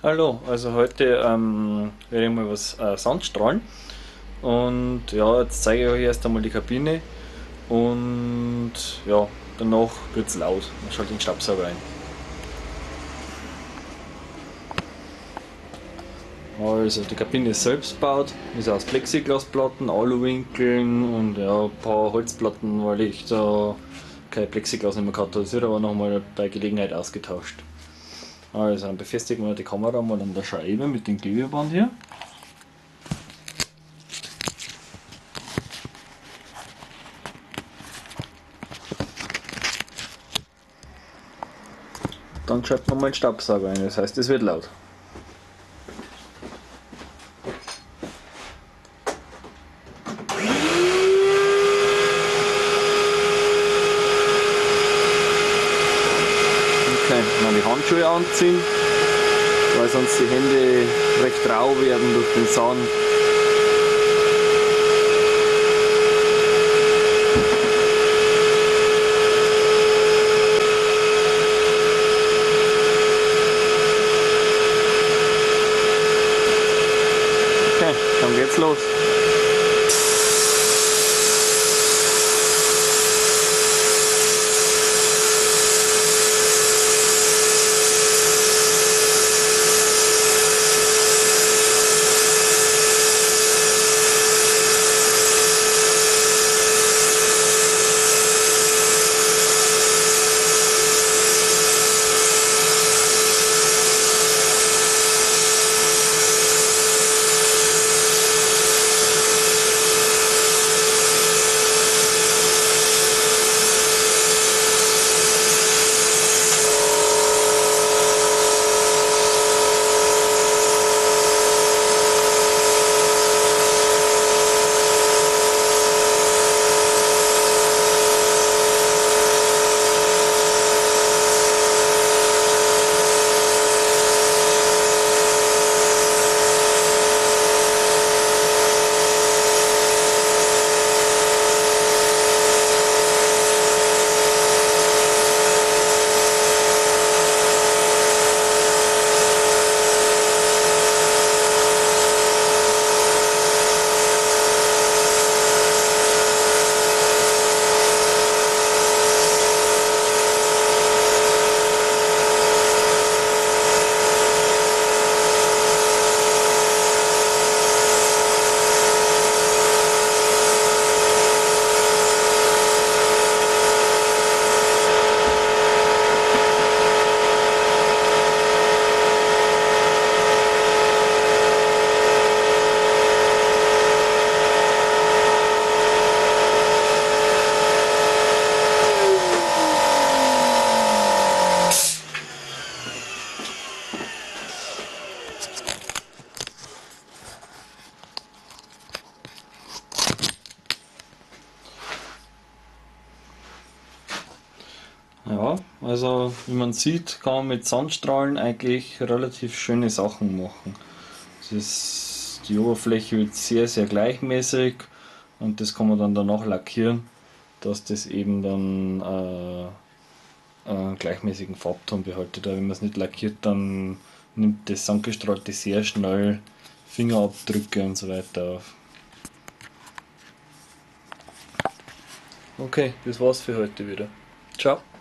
Hallo, also heute werde ich mal was Sand strahlen und ja, jetzt zeige ich euch erst einmal die Kabine und ja, danach wird es laut. Ich schalte den Staubsauger ein. Also die Kabine ist selbst gebaut, ist aus Plexiglasplatten, Aluwinkeln und ja, ein paar Holzplatten, weil ich da kein Plexiglas nicht mehr gehabt habe. Das wird aber nochmal bei Gelegenheit ausgetauscht. Also dann befestigen wir die Kamera mal an der Scheibe mit dem Klebeband hier. Dann schalten wir mal den Staubsauger ein, das heißt, es wird laut. Okay, dann die Handschuhe anziehen, weil sonst die Hände recht rau werden durch den Sand. Okay, dann geht's los. Ja, also wie man sieht, kann man mit Sandstrahlen eigentlich relativ schöne Sachen machen. Die Oberfläche wird sehr, sehr gleichmäßig und das kann man dann danach lackieren, dass das eben dann einen gleichmäßigen Farbton behaltet. Aber wenn man es nicht lackiert, dann nimmt das Sandgestrahlte sehr schnell Fingerabdrücke und so weiter auf. Okay, das war's für heute wieder. Ciao.